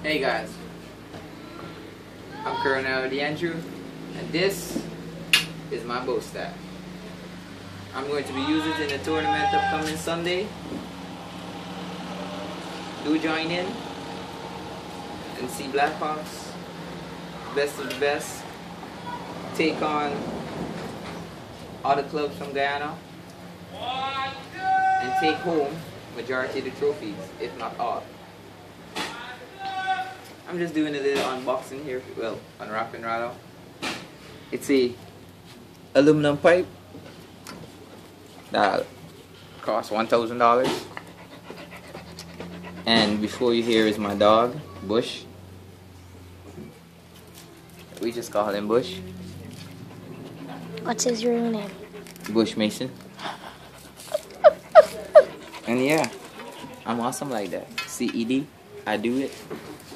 Hey guys, I'm Colonel Andrew, and this is my bow staff. I'm going to be using it in the tournament upcoming Sunday. Do join in and see Blackhawks, best of the best, take on other clubs from Guyana, and take home majority of the trophies, if not all. I'm just doing a little unboxing here, well, unwrapping rather. It's a aluminum pipe that costs $1,000. And before you hear is my dog, Bush. We just call him Bush. What's his real name? Bush Mason. And yeah, I'm awesome like that. CED, I do it.